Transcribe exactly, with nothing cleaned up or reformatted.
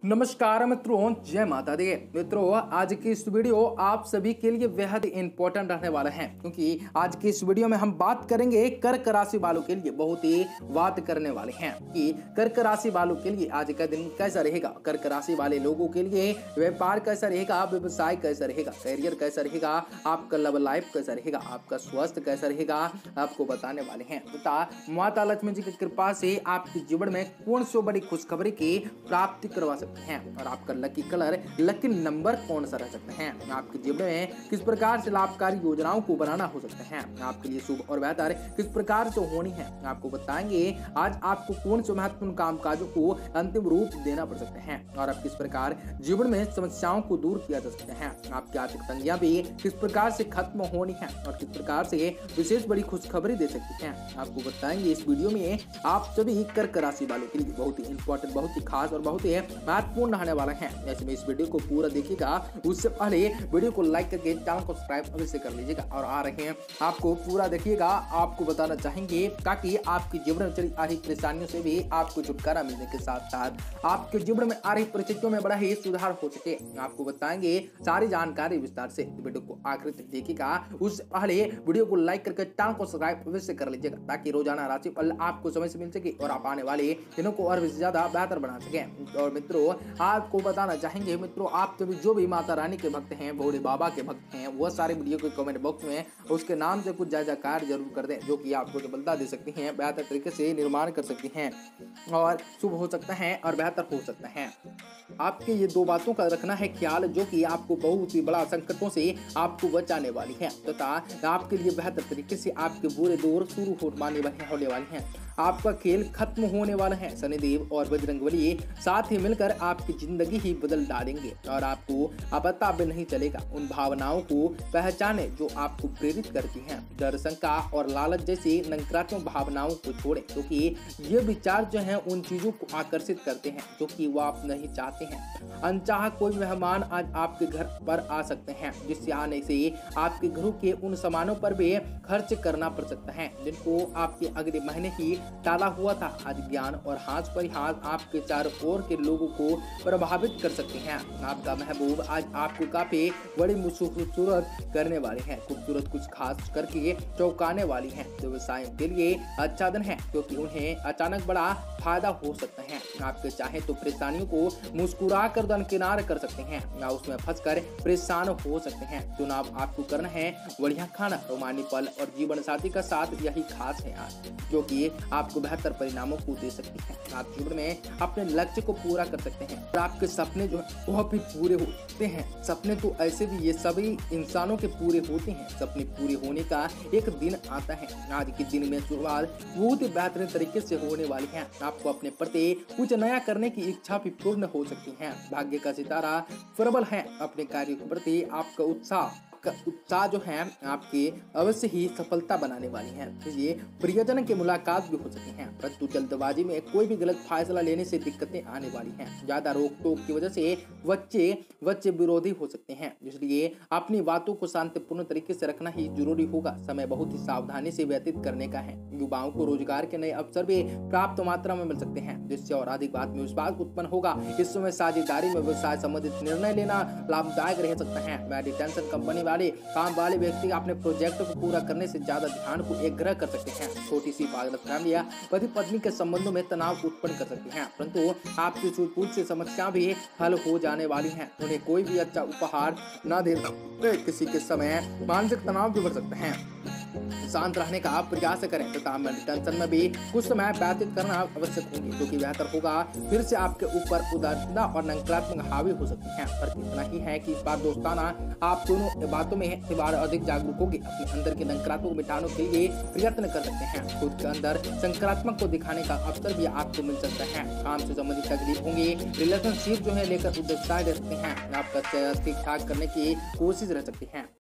नमस्कार मित्रों, जय माता दी। मित्रों, आज की इस वीडियो आप सभी के लिए बेहद इंपॉर्टेंट रहने वाला है, क्योंकि आज की इस वीडियो में हम बात करेंगे कर्क राशि वालों के लिए बहुत ही बात करने वाले हैं कि कर्क राशि वालों के लिए आज का दिन कैसा रहेगा। कर्क राशि वाले लोगों के लिए व्यापार कैसा रहेगा, व्यवसाय कैसा रहेगा, करियर कैसा रहेगा, आपका लव लाइफ कैसा रहेगा, आपका स्वास्थ्य कैसा रहेगा, आपको बताने वाले हैं। तथा माता लक्ष्मी जी की कृपा से आपके जीवन में कौन सी बड़ी खुशखबरी की प्राप्ति करवा सकते हैं और आपका लकी कलर, लकी नंबर कौन सा रह सकते हैं, आपके जीवन में किस प्रकार से लाभकारी योजनाओं को बनाना हो सकते हैं, आपके लिए शुभ और बेहतर किस प्रकार से होनी है, आपको बताएंगे आज आपको कौन से महत्वपूर्ण कामकाजों को अंतिम रूप देना पड़ सकते हैं और आप किस प्रकार जीवन में समस्याओं को दूर किया जा सकते हैं, आपकी आर्थिक तंगियां भी किस प्रकार से खत्म होनी है और किस प्रकार से विशेष बड़ी खुशखबरी दे सकती हैं, आपको बताएंगे इस वीडियो में। आप सभी कर्क राशि वालों के लिए बहुत ही इंपॉर्टेंट, बहुत ही खास और बहुत ही महत्वपूर्ण रहने वाला है। ऐसे में इस वीडियो को पूरा देखिएगा, उससे पहले वीडियो को लाइक करके चैनल को सब्सक्राइब अवश्य कर लीजिएगा और आ रहे हैं आपको पूरा देखिएगा। आपको बताना चाहेंगे ताकि आपके जीवन में चली आ रही परेशानियों से भी आपको छुटकारा मिलने के साथ साथ आपके जीवन में आ रही परिस्थितियों में बड़ा ही सुधार हो सके। आपको बताएंगे सारी जानकारी विस्तार से, वीडियो को आखिर तक देखिएगा। उससे पहले वीडियो को लाइक करके चैनल को सब्सक्राइब अवश्य कर लीजिएगा ताकि रोजाना राशिफल आपको समय से मिल सके और आप आने वाले दिनों को और भी ज्यादा बेहतर बना सके। और मित्रों, आपको बताना चाहेंगे मित्रों, आप सभी जो भी माता रानी के भक्त हैं, भोले बाबा के भक्त हैं, वो सारे वीडियो के कमेंट बॉक्स में उसके नाम से कुछ जय जयकार जरूर कर दें, जो कि आपको सफलता दे सकती हैं, बेहतर तरीके से निर्माण कर सकती हैं और शुभ हो सकता है और बेहतर हो सकता है। आपके ये दो बातों का रखना है ख्याल, जो कि आपको बहुत ही बड़ा संकटों से आपको बचाने वाली है तथा आपके लिए बेहतर तरीके से आपके बुरे दौर शुरू होने वाले हैं। आपका खेल खत्म होने वाला है। शनिदेव और बजरंगबली साथ ही मिलकर आपकी जिंदगी ही बदल डालेंगे और आपको पता भी नहीं चलेगा। उन भावनाओं को पहचाने जो आपको प्रेरित करती हैं। डर, शंका और लालच जैसी नकारात्मक भावनाओं को छोड़ें, क्योंकि ये विचार जो हैं उन चीजों को आकर्षित करते हैं जो कि वो आप नहीं चाहते हैं। अनचाहा कोई मेहमान आज आपके घर पर आ सकते हैं, जिससे आने से आपके घरों के उन सामानों पर भी खर्च करना पड़ सकता है जिनको आपके अगले महीने ही टाला हुआ था। आज ज्ञान और हाथ परिहास आपके चारों ओर के लोगों को प्रभावित कर सकते हैं। आपका महबूब आज आपको काफी बड़ी खूबसूरत करने वाले हैं, खूबसूरत कुछ खास करके चौंकाने वाली हैं। व्यवसाय के लिए अच्छा दिन है, क्योंकि उन्हें अचानक बड़ा फायदा हो सकता है। आपके चाहे तो परेशानियों को मुस्कुरा कर दरकिनार कर सकते हैं या उसमें फंसकर परेशान हो सकते हैं। चुनाव आपको करना है बढ़िया खाना, रोमांटिक पल और जीवन साथी का साथ, यही खास है आज, जो कि आपको बेहतर परिणामों को दे सकती है। आप जीवन में अपने लक्ष्य को पूरा कर सकते हैं और आपके सपने जो है वह भी पूरे होते हैं। सपने तो ऐसे भी ये सभी इंसानों के पूरे होते हैं। सपने पूरे होने का एक दिन आता है। आज के दिन में शुरुआत बहुत ही बेहतरीन तरीके से होने वाली है। आपको अपने प्रति कुछ नया करने की इच्छा भी पूर्ण हो सकती है। भाग्य का सितारा प्रबल है। अपने कार्य के प्रति आपका उत्साह उत्साह जो है आपकी अवश्य ही सफलता बनाने वाली है। इसलिए प्रियजन की मुलाकात भी हो सकती है, परंतु जल्दबाजी में कोई भी गलत फैसला लेने से दिक्कतें आने वाली हैं। ज्यादा रोक टोक की वजह से बच्चे बच्चे विरोधी हो सकते हैं, इसलिए अपनी बातों को शांतिपूर्ण तरीके से रखना ही जरूरी होगा। समय बहुत ही सावधानी से व्यतीत करने का है। युवाओं को रोजगार के नए अवसर भी प्राप्त मात्रा में मिल सकते हैं, जिससे और अधिक आत्मविश्वास उत्पन्न होगा। इस समय साझेदारी में व्यवसाय संबंधित निर्णय लेना लाभदायक रह सकता है। मेडिटेशन कंपनी वाले काम वाले व्यक्ति अपने प्रोजेक्ट को पूरा करने से ज्यादा ध्यान को एकाग्र कर सकते हैं। छोटी सी गलतफहमी या पति पत्नी के संबंधों में तनाव उत्पन्न कर सकती हैं, परंतु आपकी सूझबूझ से समस्या भी हल हो जाने वाली है। उन्हें कोई भी अच्छा उपहार न देना किसी के समय मानसिक तनाव भी बढ़ सकते हैं। शांत रहने का आप प्रयास करें तथा मेडिटेशन में भी कुछ समय व्यतीत करना आवश्यक होंगे, जो कि बेहतर होगा। फिर से आपके ऊपर उदारता और नकारात्मक हावी हो सकती हैं, पर इतना ही है कि इस बार दोस्ताना आप दोनों बातों में इस बार अधिक जागरूक होगी। अपने अंदर के नकारात्मक मिटाने के लिए प्रयत्न कर सकते हैं। खुद के अंदर सकारात्मक को दिखाने का अवसर भी आपको मिल सकता है। काम से संबंधित तकलीफ होंगी। रिलेशनशिप जो है लेकर उद्देश्य रह सकते हैं। आपका ठीक ठाक करने की कोशिश रह सकती है।